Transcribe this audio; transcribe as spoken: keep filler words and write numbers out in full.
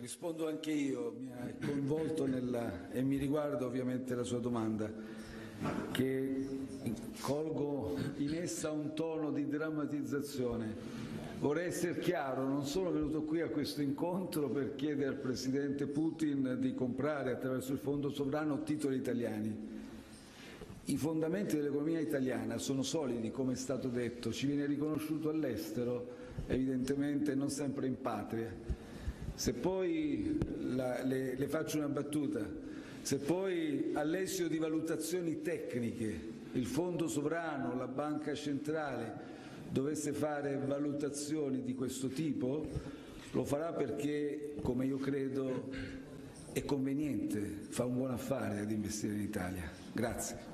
rispondo anche io, mi ha coinvolto nella, e mi riguarda ovviamente la sua domanda, che colgo in essa un tono di drammatizzazione. Vorrei essere chiaro, non sono venuto qui a questo incontro per chiedere al Presidente Putin di comprare attraverso il Fondo Sovrano titoli italiani. I fondamenti dell'economia italiana sono solidi, come è stato detto, ci viene riconosciuto all'estero, evidentemente non sempre in patria. Se poi, la, le, le faccio una battuta, se poi all'esito di valutazioni tecniche il Fondo Sovrano, la Banca Centrale dovesse fare valutazioni di questo tipo, lo farà perché, come io credo, è conveniente, fa un buon affare ad investire in Italia. Grazie.